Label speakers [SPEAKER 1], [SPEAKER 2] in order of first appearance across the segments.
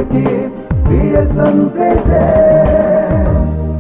[SPEAKER 1] keep BSN present.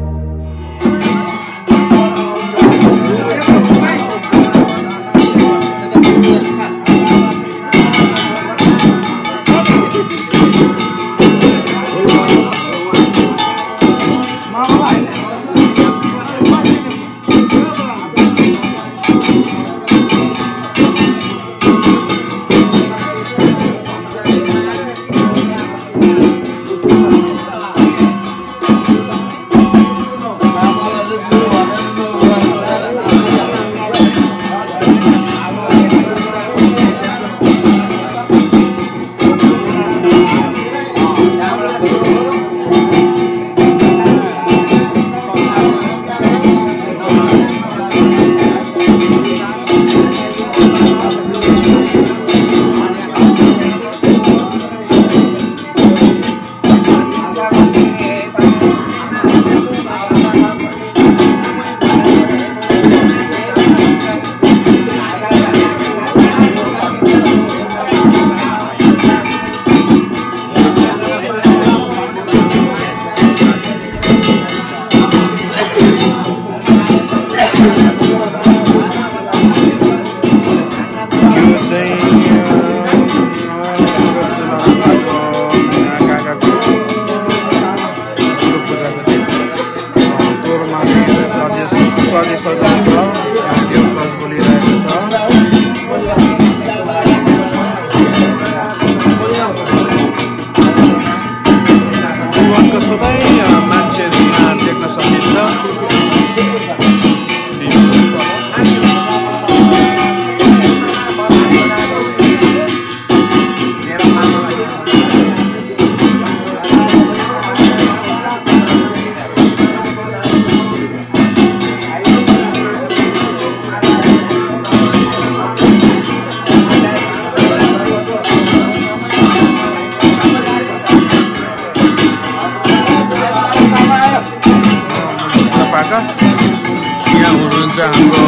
[SPEAKER 2] यहाँ हुनुहुन्छ हाम्रो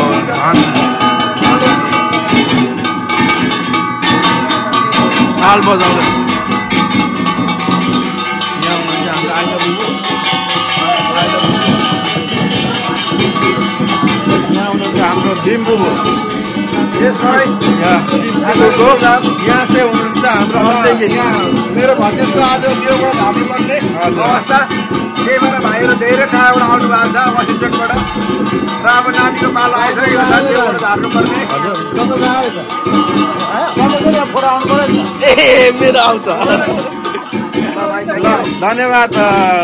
[SPEAKER 2] ताल बजाउँदै यहाँ हुनुहुन्छ हाम्रो यहाँ हुनुहुन्छ हाम्रो भीमबुबु यहाँ चाहिँ हुनुहुन्छ हाम्रो
[SPEAKER 3] मेरो भतिजको आज योबाट हाल्नुपर्ने अवस्था त्यही भएर भाइहरू धेरै टाढाबाट आउनु भएको छ वासिङटनबाट र अब नानीको पालो आइसकेको छ त्योबाट हाल्नुपर्ने
[SPEAKER 2] मेरो आउँछ धन्यवाद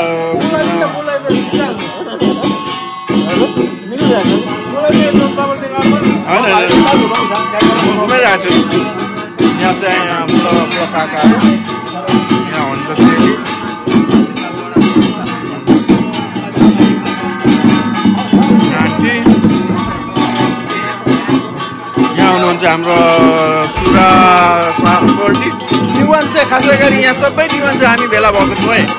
[SPEAKER 2] यहाँ चाहिँ हाम्रो काकाहरू यहाँ हुन्छ चेली आन्टी यहाँ हुनुहुन्छ हाम्रो सुरा गोल्डी दिवान चाहिँ खासै गरी यहाँ सबै दिवान चाहिँ हामी भेला भएको छौँ है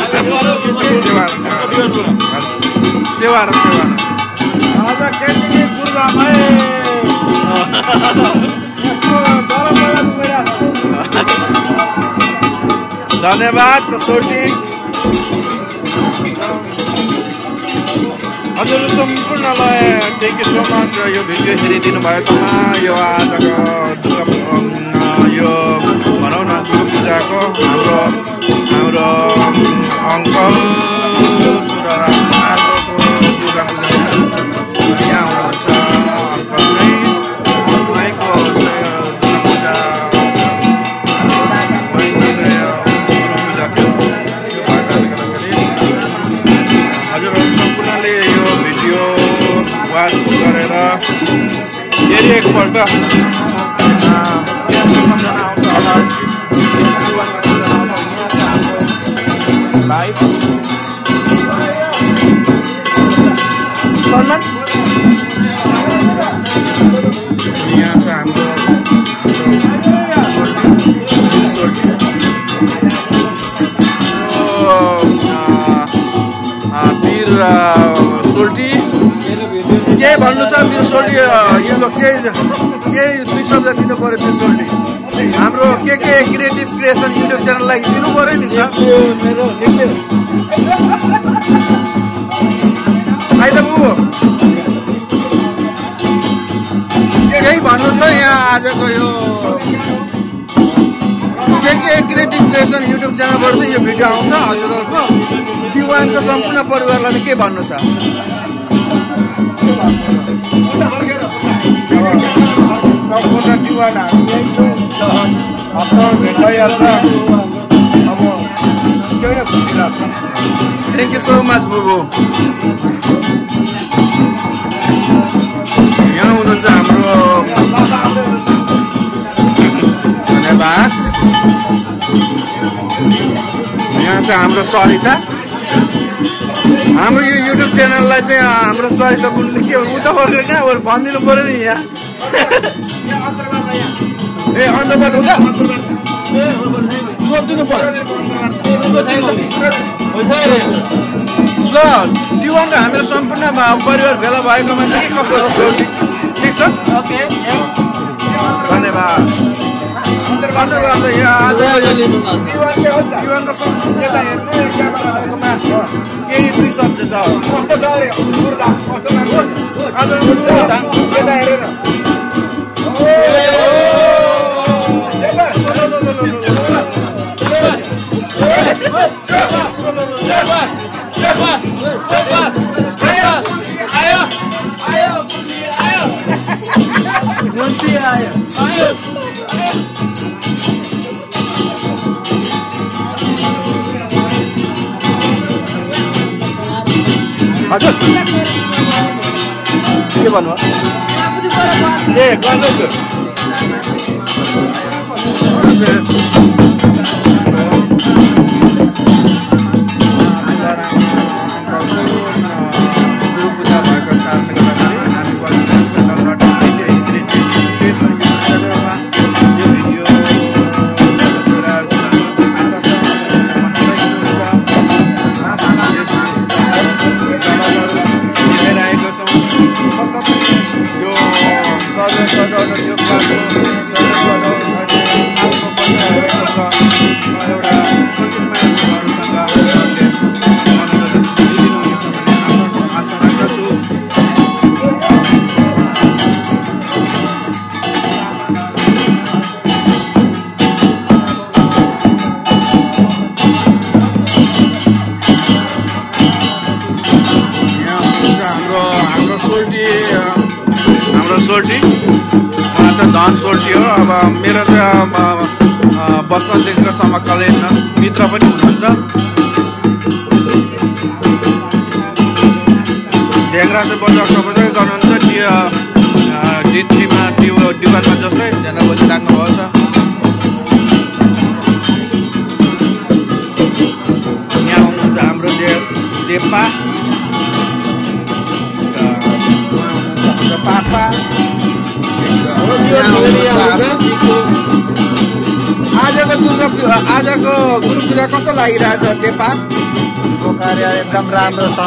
[SPEAKER 2] धन्यवाद सोल्टी हजुर सम्पूर्णलाई थ्याङ्क यू सो मच यो भिडियो हेरिदिनु भएकोमा यो आजको यो भनौँ न दुर्गा पूजाको हाम्रो अङ्कल र आजको दुर्गा पूजा यहाँ हुनुहुन्छ अङ्कल चाहिँ उहाँको वाच गरेर फेरि एकपल्ट सम्झना आउँछ होला भाइ सलमान यहाँ चाहिँ हाम्रो वीर सोल्टी के भन्नु छ त्यो सोल्टी यो केही दुई शब्द दिनु पर्यो त्यो सोल्टी हाम्रो के क्रिएटिभ क्रिएसन युट्युब च्यानललाई दिनु पर्यो नि त आइद बुबु केही भन्नु छ यहाँ आजको यो के क्रिएटिभ क्रिएसन युट्युब च्यानलबाट चाहिँ यो भिडियो आउँछ हजुरहरूको दिवानको सम्पूर्ण परिवारलाई के भन्नु छ थ्याङ्क यू सो मच बुबु यहाँ हुनुहुन्छ हाम्रो धन्यवाद यहाँ चाहिँ हाम्रो सरिता हाम्रो यो युट्युब च्यानललाई चाहिँ हाम्रो सरिता बुनले के उता फर्केर कहाँ भनिदिनु पऱ्यो नि यहाँ ए अन्तर्वार्ता उता सोधिदिनु पर्यो ल दिवानको हाम्रो सम्पूर्ण परिवार भेला भएकोमा चाहिँ कस्तो सोधि ठिक छ धन्यवाद अन्तर्वार्ता यहाँ आज दिवानको केही दुई शब्द छ आज हजुर के भन्नु ए गर्दैछु सोल्टी उहाँ चाहिँ धन सोल्टी हो अब मेरो चाहिँ बचपनदेखिको सम्म कलेजमा मित्र पनि हुनुहुन्छ ढेङ्ग्रा चाहिँ बजाउँदै गर्नुहुन्छ डित्रीमा डिपार्टमा जस्तै ध्यान बजिराख्नु भएको छ यहाँ हुनुहुन्छ हाम्रो देप्पा पापा आजको गुरु पूजा कस्तो लागिरहेछ देपा
[SPEAKER 3] कार्य एकदम राम्रो छ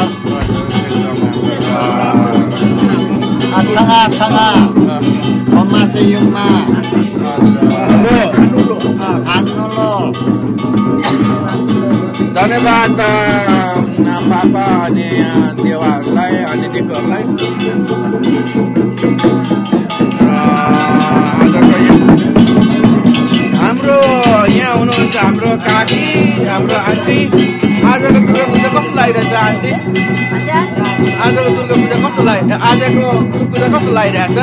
[SPEAKER 3] आछाङा मम्मा चाहिँ युङमा
[SPEAKER 2] धन्यवाद पापा अनि देवाहरूलाई अनि दिपहरूलाई हाम्रो यहाँ हुनुहुन्छ हाम्रो काकी हाम्रो आन्टी आजको दुर्गा पूजा कस्तो लागिरहेछ आन्टी आजको दुर्गा पूजा कस्तो आजको पूजा कस्तो लागिरहेछ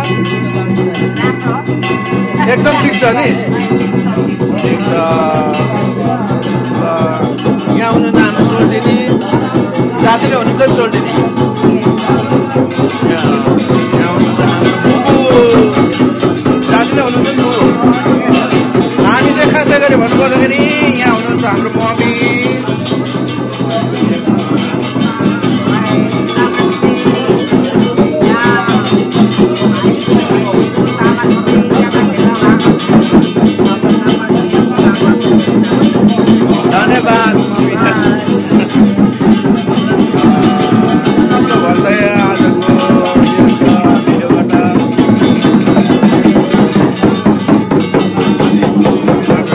[SPEAKER 2] एकदम ठिक छ नि ठिक छ यहाँ हुनुहुन्छ हाम्रो सोल्टिनी जातिले हुनुहुन्छ नि सोल्टिनी यहाँ हुनुहुन्छ हाम्रो जातिले हुनुहुन्छ नि हामी चाहिँ खासै गरी भन्नुपर्दाखेरि यहाँ हुनुहुन्छ हाम्रो मम्मी धन्यवाद मम्मी कस्तो भन्दै आजको भिडियोबाट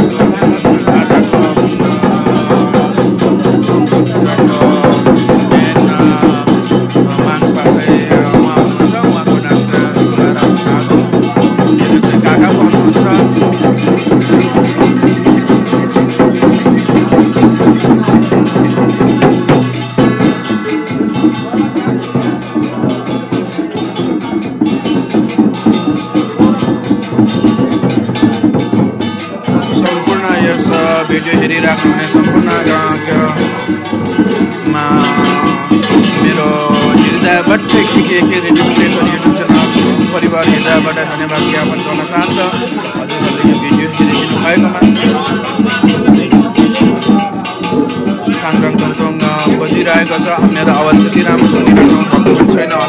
[SPEAKER 2] भिडियो हेरिराख्नुहुने सम्पूर्ण मेरो हृदयबाट रेडियो स्टेसन युट्युब च्यानल परिवार हृदयबाट धन्यवाद ज्ञापन गर्न चाहन्छ। हजुरहरूले यो भिडियो हेरिदिनु भएकोमा साङटाङ टङटङ बजिरहेको छ। मेरो आवाज त्यति राम्रो सुनिरहनु भएको छैन होला।